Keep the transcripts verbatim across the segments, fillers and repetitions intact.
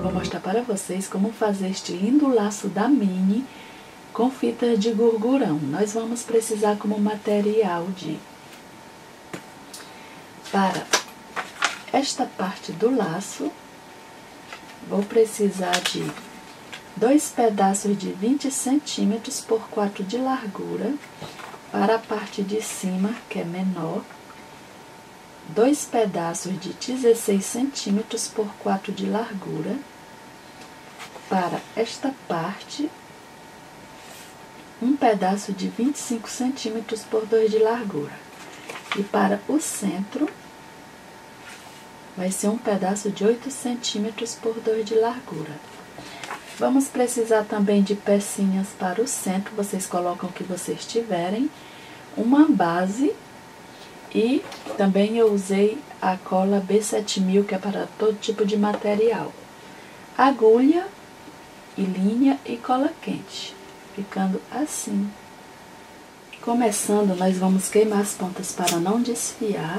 vou mostrar para vocês como fazer este lindo laço da Mini com fita de gurgurão. Nós vamos precisar como material de... Para esta parte do laço, vou precisar de dois pedaços de vinte centímetros por quatro de largura. Para a parte de cima, que é menor, dois pedaços de dezesseis centímetros por quatro de largura. Para esta parte, um pedaço de vinte e cinco centímetros por dois de largura. E para o centro, vai ser um pedaço de oito centímetros por dois de largura. Vamos precisar também de pecinhas para o centro, vocês colocam o que vocês tiverem. Uma base e também eu usei a cola B sete mil, que é para todo tipo de material. Agulha e linha e cola quente, ficando assim. Começando, nós vamos queimar as pontas para não desfiar.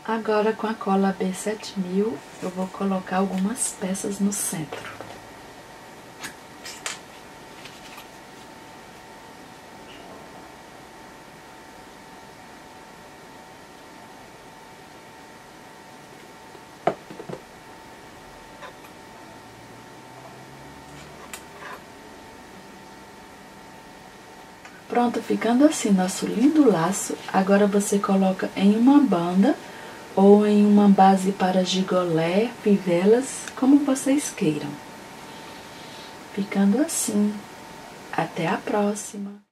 Agora, com a cola B sete mil, eu vou colocar algumas peças no centro. Pronto, ficando assim nosso lindo laço, agora você coloca em uma banda ou em uma base para gigolé, fivelas, como vocês queiram. Ficando assim. Até a próxima!